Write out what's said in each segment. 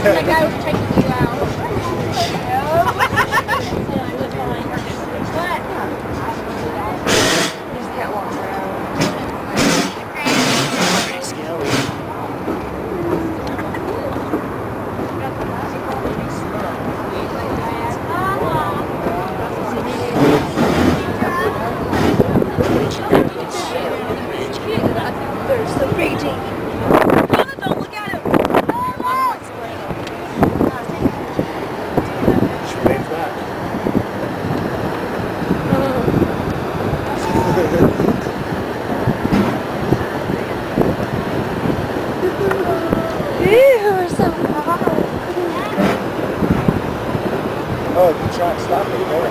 That guy was checking you out. There's the raging. Don't look at him. Oh, you try and stop me there.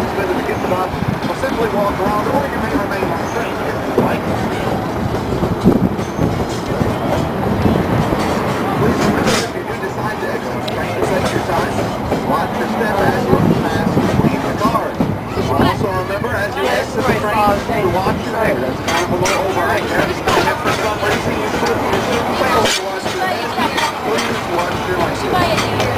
who's been to the gift shop will simply walk around, or you may remain on the train if you like. Please remember, if you do decide to exit the train to take your time, watch your step as you pass between the cars. Also remember, as you exit the train, to watch your head. That's kind of a little over right there. And if for some reason you fail to watch your head, please watch your lights.